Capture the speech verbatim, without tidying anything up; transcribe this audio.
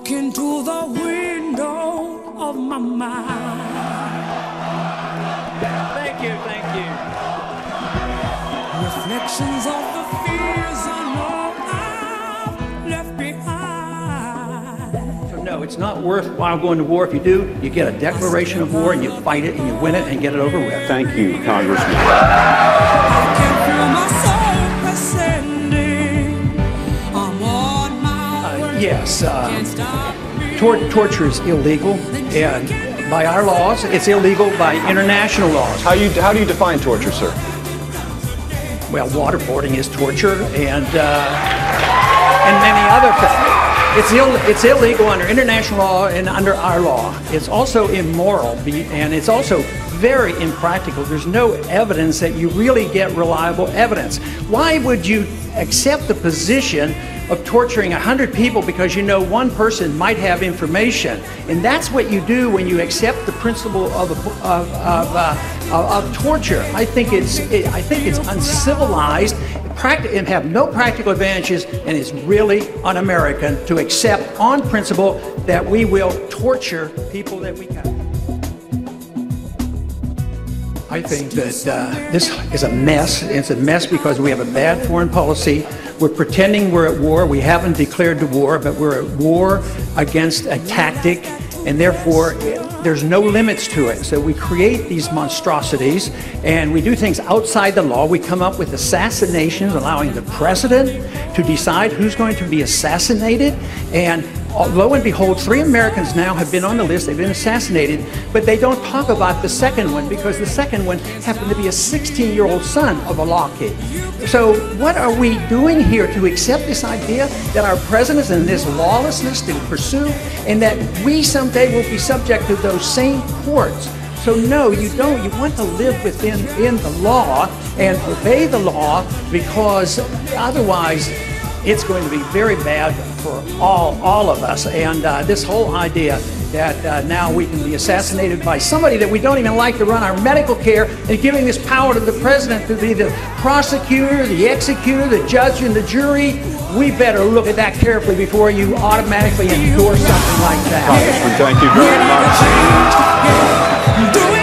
Look into the window of my mind. Thank you, thank you. Reflections of the fears I know I've left behind. So no, it's not worthwhile going to war. If you do, you get a declaration of war and you fight it and you win it and get it over with. Thank you, Congressman. I can feel my soul ascending. I'm on my way. Yes, uh, Can't stop me. tor torture is illegal, and by our laws, it's illegal by international laws. How you how do you define torture, sir? Well, waterboarding is torture, and uh, and many other things. It's Ill, it's illegal under international law and under our law. It's also immoral, be, and it's also very impractical. There's no evidence that you really get reliable evidence. Why would you accept the position of torturing a hundred people because you know one person might have information? And that's what you do when you accept the principle of of, of, uh, of, of torture. I think it's it, I think it's uncivilized, and have no practical advantages, and it's really un-American to accept on principle that we will torture people that we can. I think that uh, this is a mess. It's a mess because we have a bad foreign policy. We're pretending we're at war. We haven't declared the war, but we're at war against a tactic, and therefore there's no limits to it. So we create these monstrosities, and we do things outside the law. We come up with assassinations, allowing the president to decide who's going to be assassinated. And lo and behold, three Americans now have been on the list. They've been assassinated, but they don't talk about the second one because the second one happened to be a sixteen-year-old son of a law kid. So what are we doing here to accept this idea that our president is in this lawlessness to pursue, and that we someday will be subject to those same courts? So no, you don't. You want to live within in the law and obey the law, because otherwise it's going to be very bad for all, all of us. And uh, this whole idea that uh, now we can be assassinated by somebody that we don't even like to run our medical care, and giving this power to the president to be the prosecutor, the executor, the judge, and the jury, we better look at that carefully before you automatically endorse something like that. Congressman, thank you very much. Do